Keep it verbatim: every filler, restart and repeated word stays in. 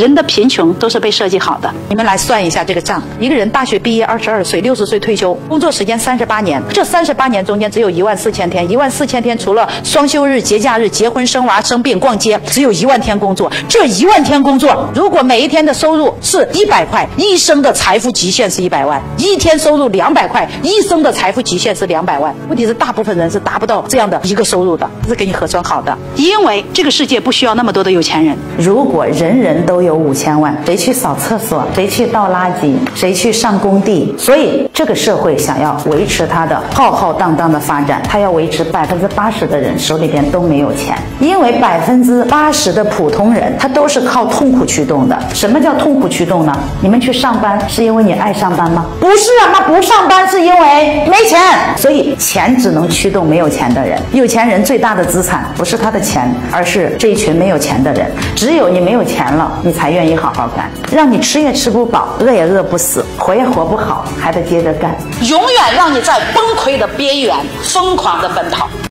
人的贫穷都是被设计好的。 你们来算一下这个账：一个人大学毕业二十二岁，六十岁退休，工作时间三十八年，这三十八年中间只有一万四千天，一万四千天除了双休日、节假日、结婚、生娃、生病、逛街，只有一万天工作。这一万天工作，如果每一天的收入是一百块，一生的财富极限是一百万；一天收入两百块，一生的财富极限是两百万。问题是大部分人是达不到这样的一个收入的，是给你核算好的。 因为这个世界不需要那么多的有钱人。 如果人人都有五千万，谁去扫厕所？谁去倒垃圾？谁去上工地？所以这个社会想要维持它的浩浩荡荡的发展，它要维持百分之八十的人手里边都没有钱，因为百分之八十的普通人他都是靠痛苦驱动的。什么叫痛苦驱动呢？你们去上班是因为你爱上班吗？不是啊，那不上班是因为没钱。所以钱只能驱动没有钱的人。有钱人最大的资产不是他的钱，而是这一群没有钱的人。只有你没有钱了，你才愿意好好干，让你吃也吃不饱，饿也饿不死，活也活不好，还得接着干， 永远让你在崩溃的边缘疯狂的奔跑。